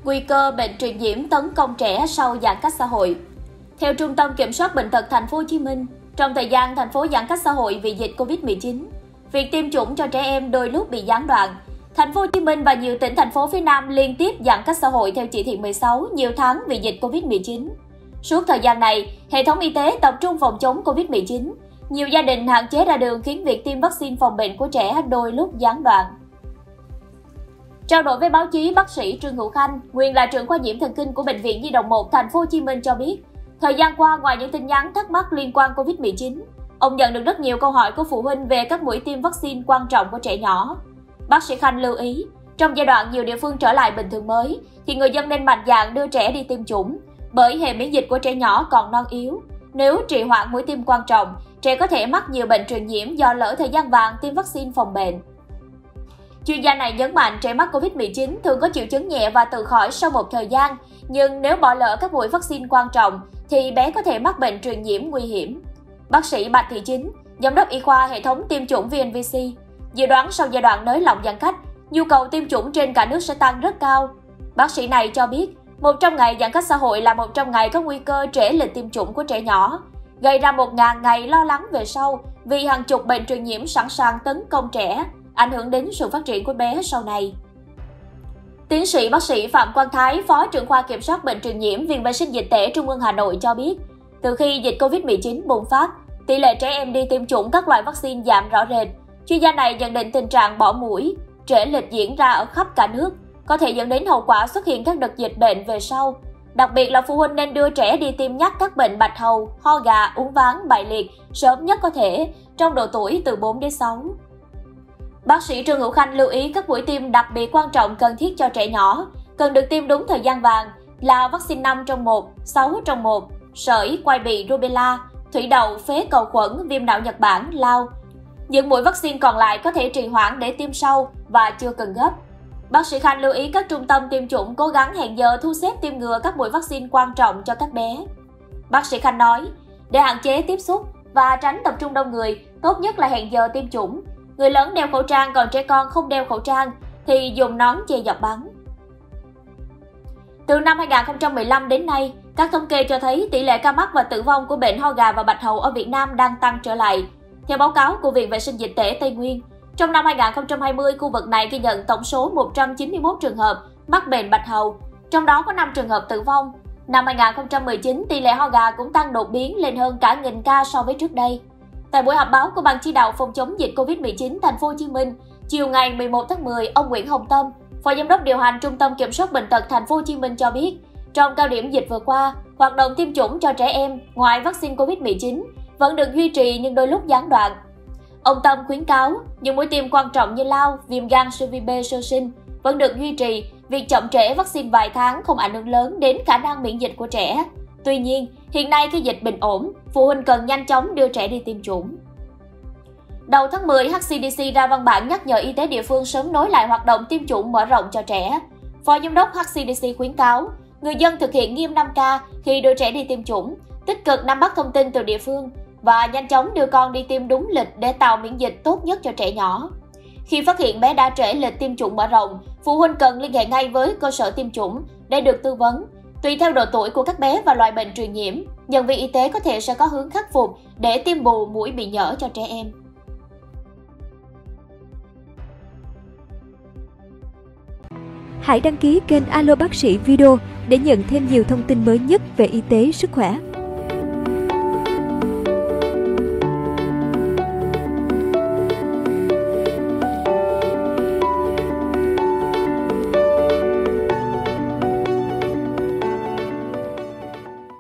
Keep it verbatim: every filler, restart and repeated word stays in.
nguy cơ bệnh truyền nhiễm tấn công trẻ sau giãn cách xã hội. Theo Trung tâm Kiểm soát Bệnh tật Thành phố Hồ Chí Minh, trong thời gian thành phố giãn cách xã hội vì dịch Covid mười chín, việc tiêm chủng cho trẻ em đôi lúc bị gián đoạn. Thành phố Hồ Chí Minh và nhiều tỉnh thành phố phía Nam liên tiếp giãn cách xã hội theo chỉ thị mười sáu nhiều tháng vì dịch Covid mười chín. Suốt thời gian này, hệ thống y tế tập trung phòng chống Covid mười chín. Nhiều gia đình hạn chế ra đường khiến việc tiêm vaccine phòng bệnh của trẻ đôi lúc gián đoạn. Trao đổi với báo chí, bác sĩ Trương Hữu Khanh, nguyên là trưởng khoa nhiễm thần kinh của Bệnh viện Nhi đồng một Thành phố Hồ Chí Minh cho biết, thời gian qua ngoài những tin nhắn thắc mắc liên quan Covid mười chín, ông nhận được rất nhiều câu hỏi của phụ huynh về các mũi tiêm vaccine quan trọng của trẻ nhỏ. Bác sĩ Khanh lưu ý, trong giai đoạn nhiều địa phương trở lại bình thường mới, thì người dân nên mạnh dạn đưa trẻ đi tiêm chủng, bởi hệ miễn dịch của trẻ nhỏ còn non yếu. Nếu trì hoãn mũi tiêm quan trọng, trẻ có thể mắc nhiều bệnh truyền nhiễm do lỡ thời gian vàng tiêm vaccine phòng bệnh. Chuyên gia này nhấn mạnh trẻ mắc Covid mười chín thường có triệu chứng nhẹ và tự khỏi sau một thời gian, nhưng nếu bỏ lỡ các mũi vaccine quan trọng thì bé có thể mắc bệnh truyền nhiễm nguy hiểm. Bác sĩ Bạch Thị Chính, giám đốc y khoa hệ thống tiêm chủng vê en vê xê, dự đoán sau giai đoạn nới lỏng giãn cách, nhu cầu tiêm chủng trên cả nước sẽ tăng rất cao. Bác sĩ này cho biết, một trăm ngày giãn cách xã hội là một trăm ngày có nguy cơ trễ lịch tiêm chủng của trẻ nhỏ, gây ra một nghìn ngày lo lắng về sau vì hàng chục bệnh truyền nhiễm sẵn sàng tấn công trẻ, ảnh hưởng đến sự phát triển của bé sau này. Tiến sĩ bác sĩ Phạm Quang Thái, Phó trưởng khoa Kiểm soát Bệnh truyền nhiễm Viện Vệ sinh Dịch tễ Trung ương Hà Nội cho biết, từ khi dịch Covid mười chín bùng phát, tỷ lệ trẻ em đi tiêm chủng các loại vaccine giảm rõ rệt. Chuyên gia này nhận định tình trạng bỏ mũi, trễ lịch diễn ra ở khắp cả nước, có thể dẫn đến hậu quả xuất hiện các đợt dịch bệnh về sau. Đặc biệt là phụ huynh nên đưa trẻ đi tiêm nhắc các bệnh bạch hầu, ho gà, uốn ván, bại liệt sớm nhất có thể trong độ tuổi từ bốn đến sáu. Bác sĩ Trương Hữu Khanh lưu ý các mũi tiêm đặc biệt quan trọng cần thiết cho trẻ nhỏ, cần được tiêm đúng thời gian vàng là vaccine năm trong một, sáu trong một, sởi, quai bị, rubella, thủy đậu, phế cầu khuẩn, viêm não Nhật Bản, lao. Những mũi vaccine còn lại có thể trì hoãn để tiêm sau và chưa cần gấp. Bác sĩ Khanh lưu ý các trung tâm tiêm chủng cố gắng hẹn giờ thu xếp tiêm ngừa các mũi vaccine quan trọng cho các bé. Bác sĩ Khanh nói, để hạn chế tiếp xúc và tránh tập trung đông người, tốt nhất là hẹn giờ tiêm chủng. Người lớn đeo khẩu trang còn trẻ con không đeo khẩu trang thì dùng nón che giọt bắn. Từ năm hai nghìn không trăm mười lăm đến nay, các thống kê cho thấy tỷ lệ ca mắc và tử vong của bệnh ho gà và bạch hầu ở Việt Nam đang tăng trở lại. Theo báo cáo của Viện Vệ sinh Dịch tễ Tây Nguyên, trong năm hai nghìn không trăm hai mươi, khu vực này ghi nhận tổng số một trăm chín mươi mốt trường hợp mắc bệnh bạch hầu, trong đó có năm trường hợp tử vong. Năm hai nghìn không trăm mười chín, tỷ lệ ho gà cũng tăng đột biến lên hơn cả nghìn ca so với trước đây. Tại buổi họp báo của Ban chỉ đạo phòng chống dịch Covid mười chín Thành phố Hồ Chí Minh, chiều ngày mười một tháng mười, ông Nguyễn Hồng Tâm, Phó Giám đốc điều hành Trung tâm Kiểm soát Bệnh tật Thành phố Hồ Chí Minh cho biết, trong cao điểm dịch vừa qua, hoạt động tiêm chủng cho trẻ em ngoài vaccine Covid mười chín vẫn được duy trì nhưng đôi lúc gián đoạn. Ông Tâm khuyến cáo, những mũi tiêm quan trọng như lao, viêm gan siêu vi B sơ sinh vẫn được duy trì, việc chậm trễ vaccine vài tháng không ảnh hưởng lớn đến khả năng miễn dịch của trẻ. Tuy nhiên, hiện nay khi dịch bình ổn, phụ huynh cần nhanh chóng đưa trẻ đi tiêm chủng. Đầu tháng mười, hát xê đê xê ra văn bản nhắc nhở y tế địa phương sớm nối lại hoạt động tiêm chủng mở rộng cho trẻ. Phó Giám đốc hát xê đê xê khuyến cáo, người dân thực hiện nghiêm năm K khi đưa trẻ đi tiêm chủng, tích cực nắm bắt thông tin từ địa phương và nhanh chóng đưa con đi tiêm đúng lịch để tạo miễn dịch tốt nhất cho trẻ nhỏ. Khi phát hiện bé đã trễ lịch tiêm chủng mở rộng, phụ huynh cần liên hệ ngay với cơ sở tiêm chủng để được tư vấn. Tùy theo độ tuổi của các bé và loại bệnh truyền nhiễm, nhân viên y tế có thể sẽ có hướng khắc phục để tiêm bù mũi bị nhỡ cho trẻ em. Hãy đăng ký kênh Alo Bác sĩ Video để nhận thêm nhiều thông tin mới nhất về y tế, sức khỏe.